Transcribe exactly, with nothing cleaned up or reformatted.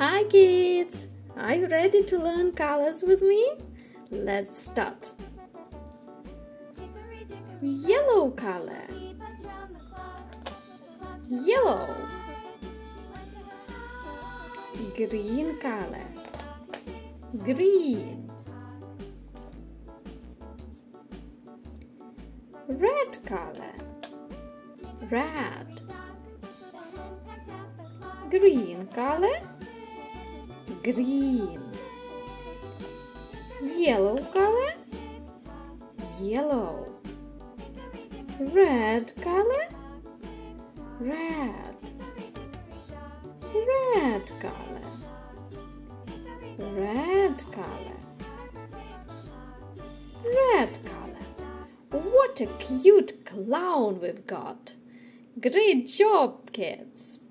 Hi kids! Are you ready to learn colors with me? Let's start. Yellow color. Yellow. Green color. Green. Red color. Red. Green color. Green. Yellow color. Yellow. Red color. Red. Red color. Red color. Red color. What a cute clown we've got! Great job, kids!